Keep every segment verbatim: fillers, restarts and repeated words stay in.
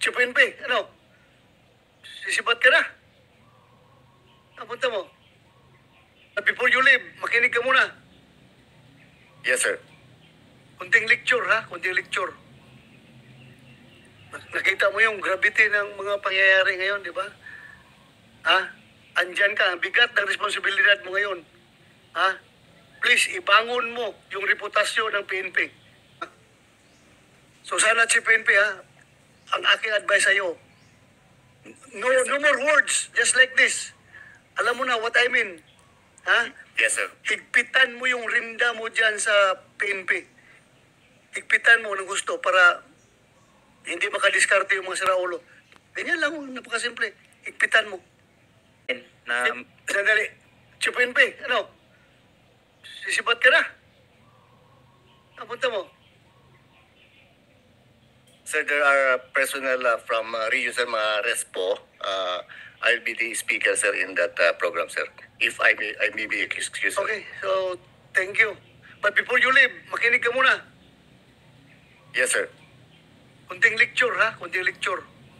Si P N P, ano? Sisibat ka na? Napunta mo. But before you leave, makinig ka muna. Yes, sir. Kunting lecture, ha? Kunting lecture. Nakita mo yung gravity ng mga pangyayari ngayon, di ba? Ha? Andyan ka, ang bigat ng responsibilidad mo ngayon. Ha? Please, ibangon mo yung reputasyon ng P N P. Ha? So sana si P N P, ha? Ang aking advice sa'yo, no, no more words, just like this. Alam mo na what I mean. Ha? Yes, sir. Higpitan mo yung rinda mo dyan sa P N P. Higpitan mo ng gusto para hindi makadiskarte yung mga siraulo. Ganyan lang, napakasimple. Higpitan mo. Na, Sandali. Si P N P, ano? Sisibat ka na? Napunta mo. Sir, there are personnel uh, from uh, Rio Sir mga Respo. Uh, I'll be the speaker, sir, in that uh, program, sir. If I may, I may be excused, sir. Okay, so thank you. But before you leave, makinig ka muna. Yes, sir. Kunting lecture, ha? Kunting lecture.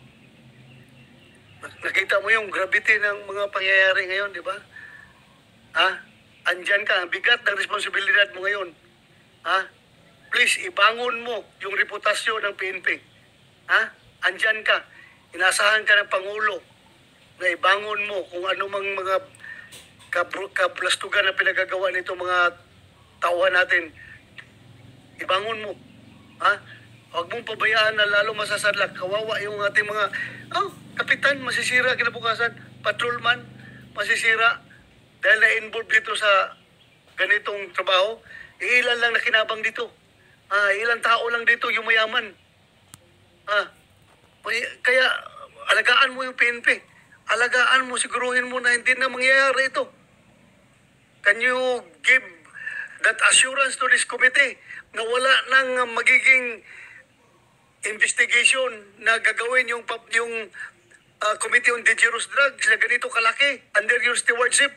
Nakita mo yung gravity ng mga pangyayari ngayon, di ba? Ha? Andyan ka, ang bigat ng responsibilidad mo ngayon. Ha? Please, ibangon mo yung reputasyon ng P N P. Ha? Andyan ka. Inasahan ka ng Pangulo na ibangon mo kung ano mang mga kabr- kablastugan na pinagagawa nito mga tauhan natin. Ibangon mo. Ha? Huwag mong pabayaan na lalo masasadlak. Kawawa yung ating mga, oh, kapitan, masisira kinabukasan. Patrolman, masisira. Dahil na-involved dito sa ganitong trabaho, ilan lang nakinabang dito. Ah, ilang tao lang dito yung mayaman. Ah, kaya alagaan mo yung P N P. Alagaan mo, siguruhin mo na hindi na mangyayari ito. Can you give that assurance to this committee na wala nang magiging investigation na gagawin yung yung uh, Committee on Dangerous Drugs na ganito kalaki under your stewardship?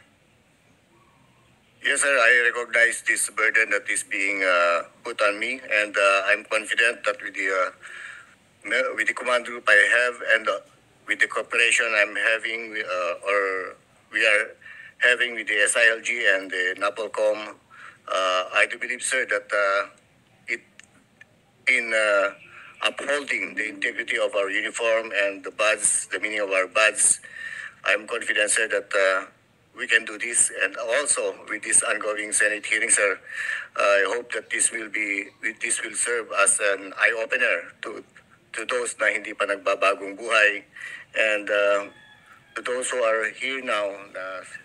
Yes, sir. I recognize this burden that is being uh, put on me, and uh, I'm confident that with the uh, me- with the command group I have and uh, with the cooperation I'm having, uh, or we are having with the S I L G and the NAPOLCOM, uh, I do believe, sir, that uh, it in uh, upholding the integrity of our uniform and the badge, the meaning of our badge, I'm confident, sir, that uh, we can do this. And also with this ongoing Senate hearing, sir, uh, I hope that this will be this will serve as an eye opener to to those na hindi pa nagbabagong buhay, and uh, to those who are here now. Na,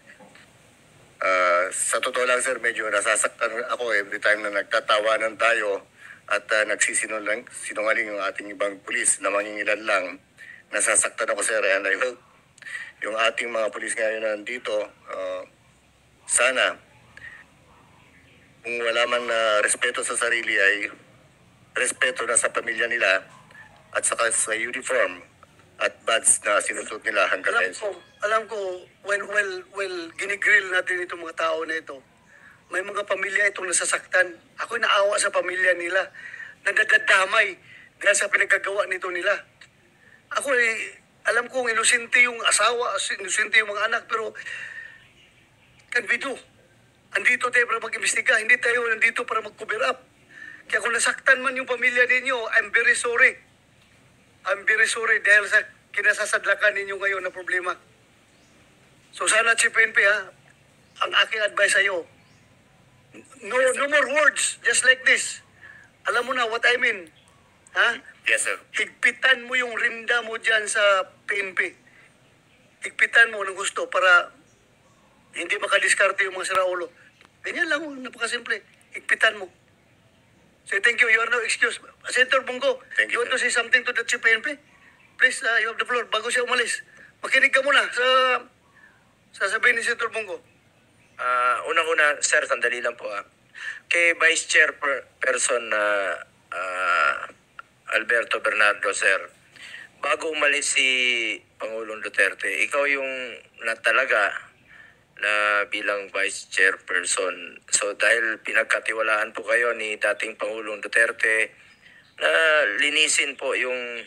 uh, sa totoo lang, sir, medyo nasasaktan ako every time na nagtatawanan tayo at uh, nagsisinungaling sinungaling yung ating ibang pulis na mangingilan lang. Nasasaktan ako, sir, and I hope yung ating mga pulis ngayon nandito, uh, sana kung wala man na respeto sa sarili ay respeto na sa pamilya nila at saka sa uniform at badge na sinusuot nila hanggang Alam ngayon. ko, alam ko, well, well, well, ginigrill natin itong mga tao na ito. May mga pamilya itong nasasaktan. Ako'y naawa sa pamilya nila. Nagdadamay dahil sa pinagagawa nito nila. Ako eh, alam kong inosente yung asawa, inosente yung mga anak, pero can we do? Andito tayo para mag-imbestiga, hindi tayo nandito para mag-cover up. Kaya kung nasaktan man yung pamilya ninyo, I'm very sorry. I'm very sorry dahil sa kinasasadlakan ninyo ngayon na problema. So sana, Chief P N P, ha, ang aking advice sa'yo, no, no more words, just like this. Alam mo na what I mean. Ha? Yes, sir. Higpitan mo yung rinda mo dyan sa P N P. Higpitan mo ng gusto para hindi makadiskarte yung mga siraulo. Ganyan lang, napakasimple. Higpitan mo. So thank you. You are no excuse. Senator Bongo, Thank you, you want to sir. say something to the Chief P N P? Please, uh, you have the floor. Bago siya umalis. Makinig ka muna sa sasabihin ni Senator Bongo. ah, unang-una, sir, sandali lang po ah. Kay Vice Chairperson na ah, Alberto Bernardo, sir, bago umalis si Pangulong Duterte, ikaw yung na talaga na bilang Vice Chairperson. So dahil pinagkatiwalaan po kayo ni dating Pangulong Duterte na linisin po yung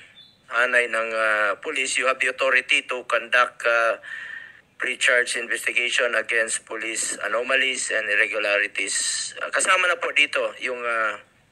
hanay ng uh, police, you have the authority to conduct uh, pre-charge investigation against police anomalies and irregularities. Uh, kasama na po dito yung uh,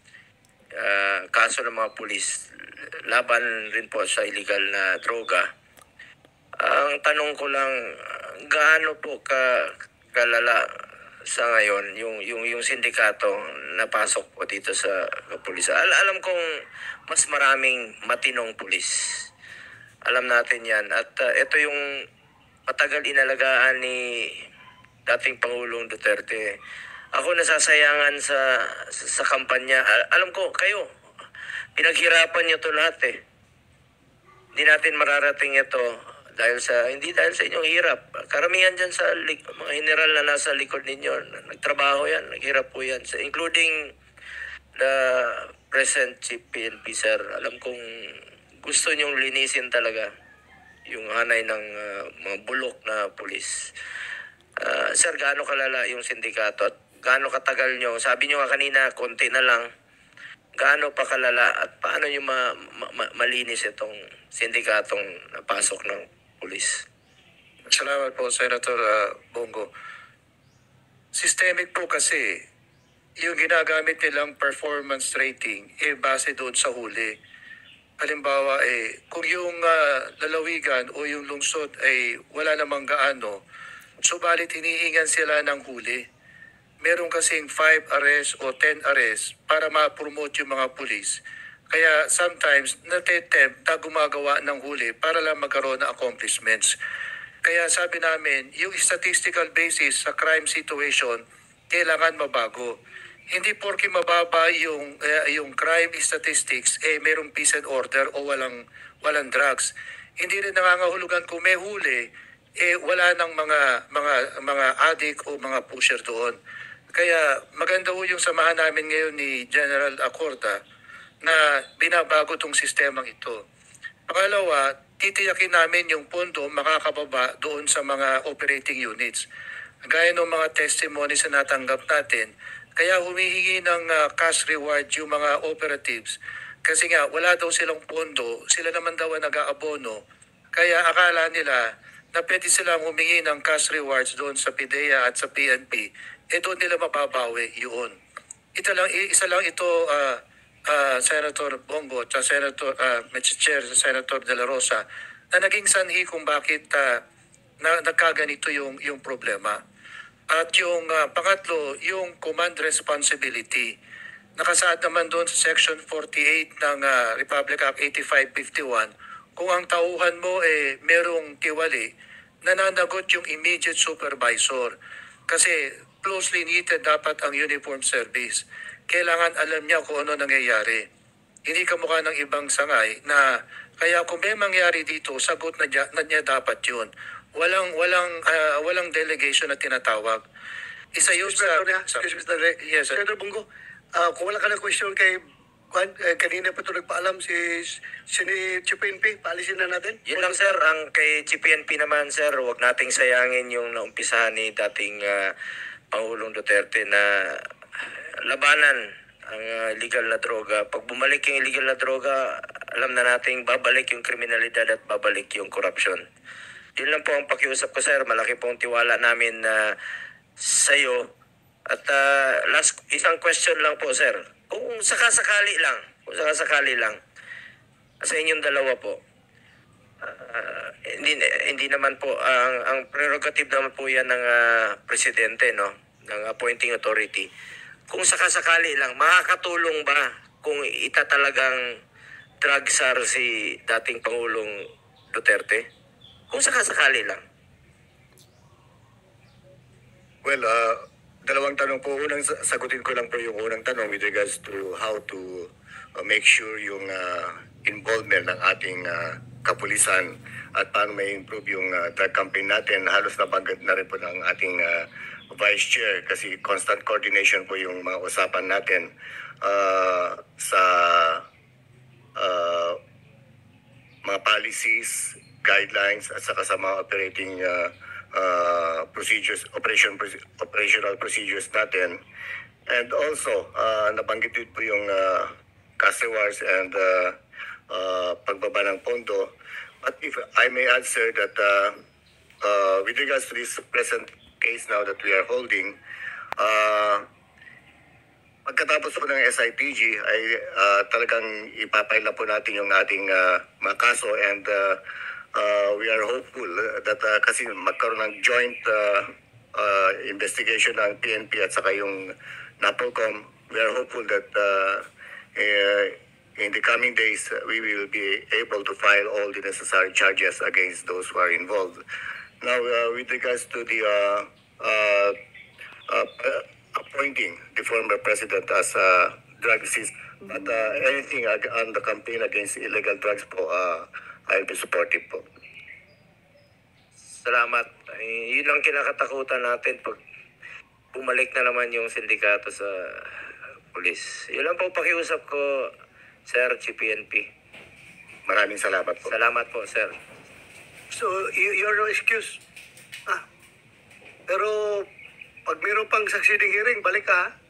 uh, kaso ng mga police laban rin po sa illegal na droga. Ang tanong ko lang, uh, gaano po ka kalala sa ngayon yung yung yung sindikato na pasok po dito sa pulis? Al- alam kong mas maraming matinong pulis. Alam natin 'yan at uh, ito yung matagal inalagaan ni dating Pangulong Duterte. Ako nasasayangan sa sa, sa kampanya. Al- alam ko kayo pinaghirapan niyo to lahat eh. Hindi natin mararating ito dahil sa hindi dahil sa inyong hirap. Karamihan diyan sa lik, mga general na nasa likod ninyo, nagtrabaho 'yan, naghirap po 'yan, so, including the present Chief P N P, sir. Alam kong gusto niyong linisin talaga yung hanay ng uh, mga bulok na pulis. Uh, sir, gaano kalala yung sindikato at gaano katagal nyo? Sabi nyo nga kanina, konti na lang. Gaano pa kalala at paano nyo ma, ma, ma, malinis itong sindikatong napasok ng pulis? Salamat po, Senator uh, Bongo. Systemic po kasi yung ginagamit nilang performance rating eh base doon sa huli. Halimbawa eh, kung yung uh, lalawigan o yung lungsod ay wala namang gaano, subalit hinihingan sila ng huli. Meron kasing five arrests o ten arrests para ma-promote yung mga pulis. Kaya sometimes natitempt na gumagawa ng huli para lang magkaroon ng accomplishments. Kaya sabi namin, yung statistical basis sa crime situation, kailangan mabago. Hindi porke mababa yung uh, yung crime statistics eh merong peace and order o walang walang drugs. Hindi rin nangangahulugan kung may huli eh wala nang mga mga mga addict o mga pusher doon. Kaya maganda ho yung samahan namin ngayon ni General Acorda na binabago tong sistemang ito. Pangalawa, titiyakin namin yung pondo makakababa doon sa mga operating units. Gaya ng mga testimonies na natanggap natin, kaya humihingi ng uh, cash reward yung mga operatives. Kasi nga, wala daw silang pondo, sila naman daw ang nag-aabono. Kaya akala nila na pwede silang humingi ng cash rewards doon sa P D E A at sa P N P, eh doon nila mababawi yun. Ito lang, isa lang ito, uh, uh, Senator Bongo at Senator, uh, Mister Chair, Senator De La Rosa, na naging sanhi kung bakit uh, na, nagkaganito yung, yung problema. At yung uh, pangatlo, yung command responsibility. Nakasaad naman doon sa Section forty-eight ng uh, Republic Act eighty-five fifty-one, kung ang tauhan mo eh merong tiwali, nananagot yung immediate supervisor. Kasi closely knitted dapat ang uniform service. Kailangan alam niya kung ano nangyayari. Hindi kamukha ng ibang sangay na kaya kung may mangyari dito, sagot na niya, na niya dapat yun. Walang walang uh, walang delegation na tinatawag. Isa yun sa... Excuse me, Mister Re. Yes, sir. Senator Bongo, uh, kung wala ka na question kay Juan, eh, kanina pa ito nagpaalam si, si ni Chief P N P, paalisin na natin. Yun lang sir, ang kay G P N P naman sir, huwag nating sayangin yung naumpisahan ni dating uh, Pangulong Duterte na labanan ang uh, illegal na droga. Pag bumalik yung illegal na droga, alam na nating babalik yung kriminalidad at babalik yung korupsyon. Yun lang po ang pakiusap ko sir, malaki pong tiwala namin na uh, sa'yo. At uh, last, isang question lang po sir. Kung sakasakali lang, kung sakasakali lang, sa inyong dalawa po, uh, hindi, hindi naman po, ang, ang prerogative naman po yan ng uh, presidente, no? Ng appointing authority. Kung sakasakali lang, makakatulong ba kung itatalagang drug czar si dating Pangulong Duterte? Kung sakasakali lang. Well, uh, dalawang tanong po. Unang sa- sagutin ko lang po yung unang tanong with regards to how to uh, make sure yung uh, involvement ng ating uh, kapulisan at paano may improve yung uh, drug campaign natin. Halos nabanggit na rin po ng ating uh, Vice Chair kasi constant coordination po yung mga usapan natin uh, sa uh, mga policies, guidelines at saka sa mga operating uh, uh, procedures, operation operational procedures natin. And also, uh, nabanggit din po yung uh, cash rewards and uh, uh, pagbaba ng pondo. But if I may add, sir, that uh, uh, with regards to this present case now that we are holding, uh, pagkatapos po ng S I T G ay uh, talagang ipapaila po natin yung ating uh, mga kaso, and uh, uh, we are hopeful that uh, kasi magkaroon ng joint uh, uh, investigation ng P N P at saka yung NAPOLCOM. We are hopeful that uh, uh, in the coming days uh, we will be able to file all the necessary charges against those who are involved. Now, uh, with regards to the uh, uh, uh, appointing the former president as a drug assist, but uh, anything ag- on the campaign against illegal drugs po, uh, I'll be supportive po. Salamat. Eh, yun ang kinakatakutan natin pag bumalik na naman yung sindikato sa pulis. Yun lang po pakiusap ko, Sir, G P N P. Maraming salamat po. Salamat po, Sir. So, you, you're no excuse. Ah. Pero, pag mayroon pang succeeding hearing, balik ka ha.